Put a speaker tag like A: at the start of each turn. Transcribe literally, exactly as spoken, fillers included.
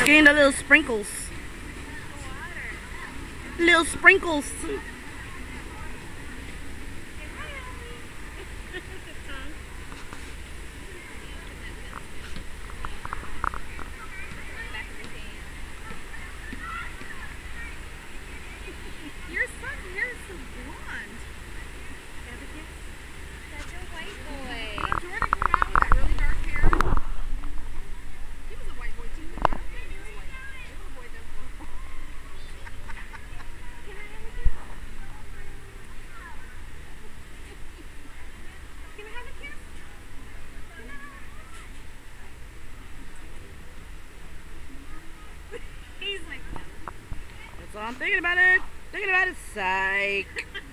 A: Getting the little sprinkles. Little sprinkles.
B: Your son's hair is so blonde. That's a white boy. Did Jordan come out with that really dark hair? He was a white boy too. I don't think he was white. Little boy never. Can I have a kiss? Can I have a kiss? He's like,
A: That's all I'm thinking about it. Thinking about it, psych.